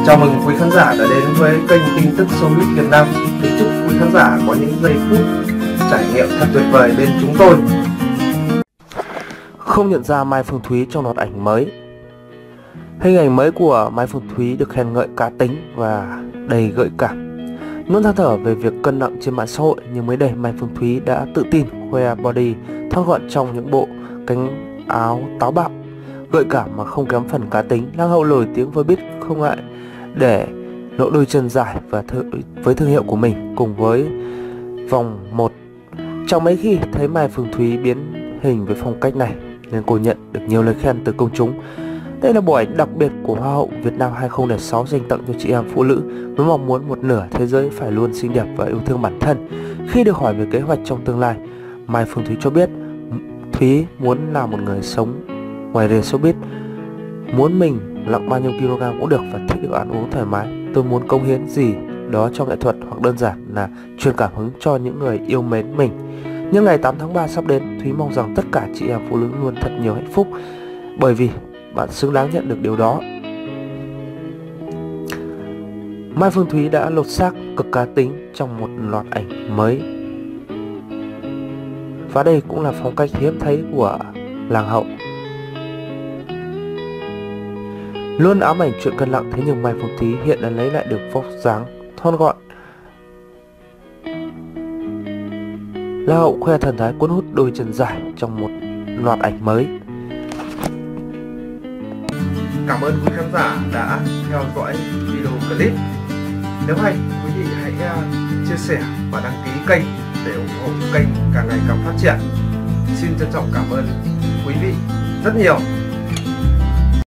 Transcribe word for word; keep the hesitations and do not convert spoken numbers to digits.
Chào mừng quý khán giả đã đến với kênh tin tức Showbiz Việt Nam. Kính chúc quý khán giả có những giây phút trải nghiệm thật tuyệt vời bên chúng tôi. Không nhận ra Mai Phương Thúy trong loạt ảnh mới. Hình ảnh mới của Mai Phương Thúy được khen ngợi cá tính và đầy gợi cảm. Luôn than thở về việc cân nặng trên mạng xã hội, nhưng mới đây Mai Phương Thúy đã tự tin khoe body thon gọn trong những bộ cánh áo táo bạo, gợi cảm mà không kém phần cá tính. Lang Hậu nổi tiếng với biết không ngại để lộ đôi chân dài và th với thương hiệu của mình cùng với vòng một. Chẳng mấy khi thấy Mai Phương Thúy biến hình với phong cách này nên cô nhận được nhiều lời khen từ công chúng. Đây là bộ ảnh đặc biệt của Hoa hậu Việt Nam hai không không sáu dành tặng cho chị em phụ nữ với mong muốn một nửa thế giới phải luôn xinh đẹp và yêu thương bản thân. Khi được hỏi về kế hoạch trong tương lai, Mai Phương Thúy cho biết Thúy muốn là một người sống ngoài rìa showbiz, muốn mình nặng bao nhiêu kg cũng được và thích được ăn uống thoải mái. Tôi muốn cống hiến gì đó cho nghệ thuật hoặc đơn giản là truyền cảm hứng cho những người yêu mến mình. Nhưng ngày tám tháng ba sắp đến, Thúy mong rằng tất cả chị em phụ nữ luôn thật nhiều hạnh phúc, bởi vì bạn xứng đáng nhận được điều đó. Mai Phương Thúy đã lột xác cực cá tính trong một loạt ảnh mới, và đây cũng là phong cách hiếm thấy của Lang Hậu. Luôn ám ảnh chuyện cân nặng, thế nhưng Mai Phương Thúy hiện đã lấy lại được vóc dáng thon gọn. Lang Hậu khoe thần thái cuốn hút đôi chân dài trong một loạt ảnh mới. Cảm ơn quý khán giả đã theo dõi video clip. Nếu hay, quý vị hãy chia sẻ và đăng ký kênh để ủng hộ kênh càng ngày càng phát triển. Xin trân trọng cảm ơn quý vị rất nhiều.